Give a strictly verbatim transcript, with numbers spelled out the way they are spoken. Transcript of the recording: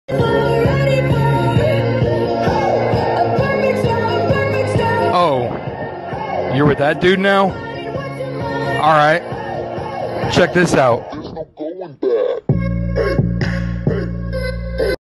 Oh, you're with that dude now? All right. Check this out. There's no going back. Hey.